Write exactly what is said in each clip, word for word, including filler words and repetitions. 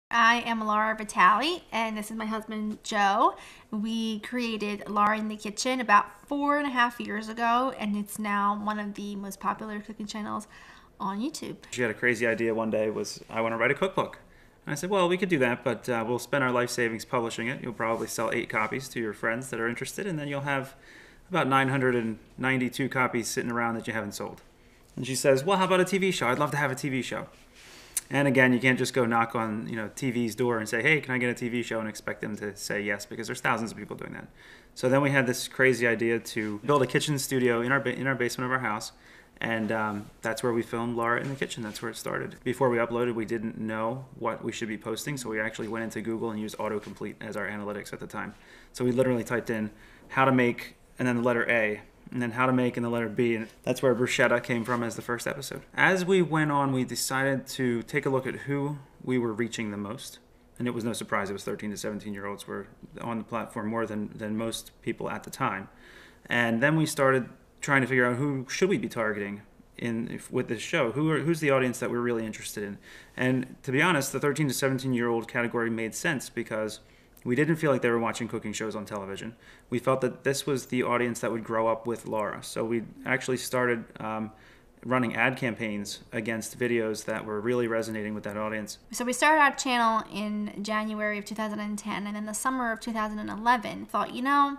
I am Laura Vitale, and this is my husband, Joe. We created Laura in the Kitchen about four and a half years ago, and it's now one of the most popular cooking channels on YouTube. She had a crazy idea one day, was I want to write a cookbook. And I said, well, we could do that, but uh, we'll spend our life savings publishing it. You'll probably sell eight copies to your friends that are interested, and then you'll have about nine hundred ninety-two copies sitting around that you haven't sold. And she says, well, how about a T V show? I'd love to have a T V show. And again, you can't just go knock on, you know, T V's door and say, hey, can I get a T V show, and expect them to say yes, because there's thousands of people doing that. So then we had this crazy idea to build a kitchen studio in our in our basement of our house, and um, that's where we filmed Laura in the Kitchen. That's where it started. Before we uploaded, we didn't know what we should be posting, so we actually went into Google and used autocomplete as our analytics at the time. So we literally typed in how to make, and then the letter A, and then how to make in the letter B, and that's where bruschetta came from as the first episode. As we went on, we decided to take a look at who we were reaching the most, and it was no surprise. It was thirteen to seventeen year olds were on the platform more than, than most people at the time. And then we started trying to figure out who should we be targeting in if, with this show. Who are, who's the audience that we're really interested in? And to be honest, the thirteen to seventeen year old category made sense because we didn't feel like they were watching cooking shows on television. We felt that this was the audience that would grow up with Laura. So we actually started um, running ad campaigns against videos that were really resonating with that audience. So we started our channel in January of two thousand ten, and in the summer of two thousand eleven, thought, you know,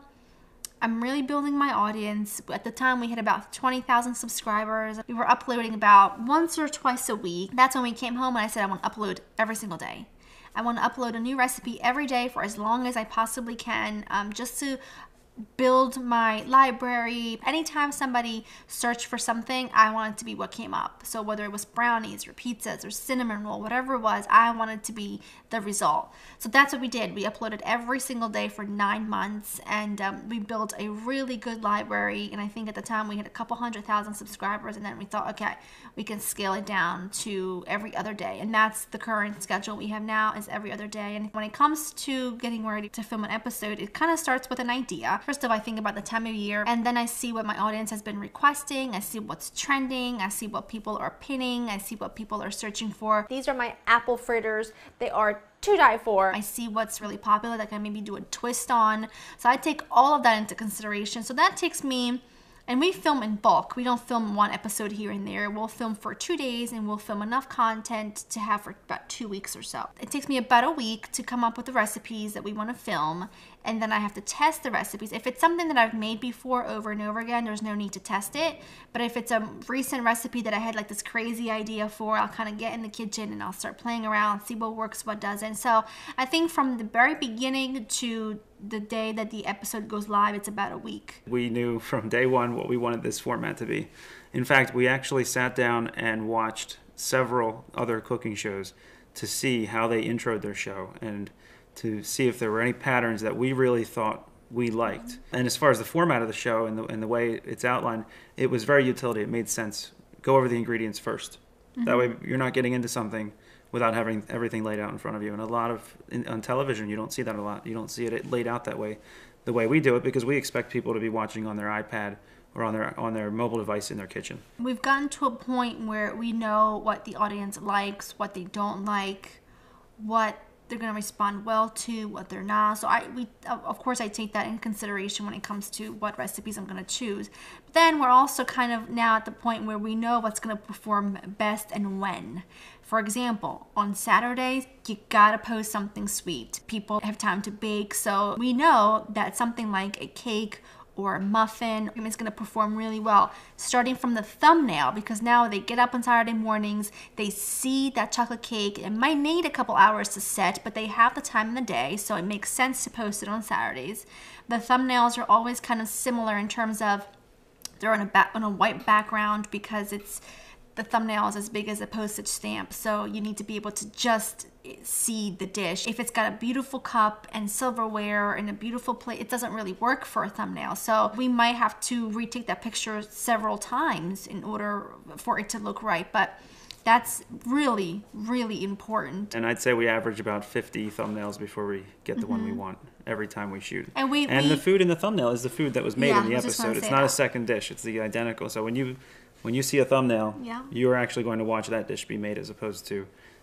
I'm really building my audience. At the time, we had about twenty thousand subscribers. We were uploading about once or twice a week. That's when we came home and I said, I want to upload every single day. I want to upload a new recipe every day for as long as I possibly can, um, just to build my library. Anytime somebody searched for something, I wanted to be what came up. So whether it was brownies or pizzas or cinnamon roll, whatever it was, I wanted to be the result. So that's what we did. We uploaded every single day for nine months, and um, we built a really good library. And I think at the time we had a couple hundred thousand subscribers, and then we thought, okay, we can scale it down to every other day. And that's the current schedule we have now, is every other day. And when it comes to getting ready to film an episode, it kind of starts with an idea. First of all, I think about the time of year, and then I see what my audience has been requesting. I see what's trending. I see what people are pinning. I see what people are searching for. These are my apple fritters. They are to die for. I see what's really popular that I can maybe do a twist on. So I take all of that into consideration. So that takes me, and we film in bulk. We don't film one episode here and there. We'll film for two days and we'll film enough content to have for about two weeks or so. It takes me about a week to come up with the recipes that we want to film, and then I have to test the recipes. If it's something that I've made before over and over again, there's no need to test it. But if it's a recent recipe that I had like this crazy idea for, I'll kind of get in the kitchen and I'll start playing around, see what works, what doesn't. So I think from the very beginning to the day that the episode goes live, it's about a week. We knew from day one what we wanted this format to be. In fact, we actually sat down and watched several other cooking shows to see how they introed their show and to see if there were any patterns that we really thought we liked. And as far as the format of the show and the, and the way it's outlined, it was very utility. It made sense. Go over the ingredients first. Mm-hmm. That way you're not getting into something without having everything laid out in front of you. And a lot of, in, on television, you don't see that a lot. You don't see it laid out that way, the way we do it, because we expect people to be watching on their iPad or on their on their mobile device in their kitchen. We've gotten to a point where we know what the audience likes, what they don't like, what they're going to respond well to, what they're not. So I, we, of course, I take that in consideration when it comes to what recipes I'm going to choose. But then we're also kind of now at the point where we know what's going to perform best and when. For example, on Saturdays, you gotta post something sweet. People have time to bake, so we know that something like a cake or a muffin is going to perform really well, starting from the thumbnail, because now they get up on Saturday mornings, they see that chocolate cake. It might need a couple hours to set, but they have the time in the day, so it makes sense to post it on Saturdays. The thumbnails are always kind of similar in terms of they're on a, back, on a white background, because it's the thumbnail is as big as a postage stamp, so you need to be able to just see the dish. If it's got a beautiful cup and silverware and a beautiful plate, it doesn't really work for a thumbnail. So we might have to retake that picture several times in order for it to look right. But that's really, really important. And I'd say we average about fifty thumbnails before we get the mm-hmm. one we want every time we shoot. And we and we, the food in the thumbnail is the food that was made yeah, in the episode. It's not that. a second dish. It's the identical. So when you when you see a thumbnail, yeah. you are actually going to watch that dish be made as opposed to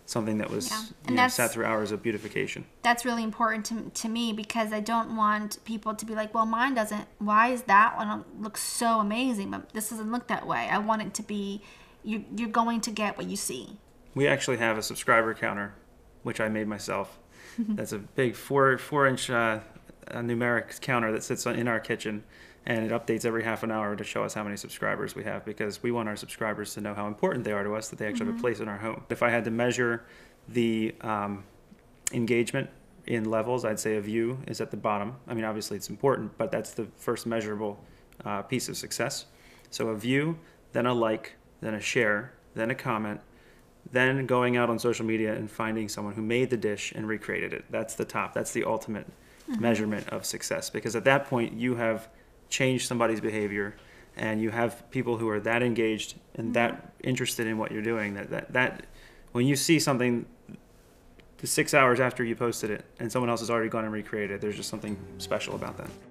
something that was Yeah. you And know, that's- sat through hours of beautification. That's really important to, to me because I don't want people to be like, well, mine doesn't. Why is that one looks so amazing, but this doesn't look that way? I want it to be, you, you're going to get what you see. We actually have a subscriber counter, which I made myself. That's a big four four inch uh, a numeric counter that sits in our kitchen, and it updates every half an hour to show us how many subscribers we have, because we want our subscribers to know how important they are to us, that they actually have a place in our home. If I had to measure the um, engagement in levels, I'd say a view is at the bottom. I mean, obviously it's important, but that's the first measurable uh, piece of success. So a view, then a like, then a share, then a comment, then going out on social media and finding someone who made the dish and recreated it. That's the top. That's the ultimate mm-hmm. measurement of success, because at that point you have changed somebody's behavior, and you have people who are that engaged and mm-hmm. that interested in what you're doing, that, that, that when you see something the six hours after you posted it and someone else has already gone and recreated it, there's just something special about that.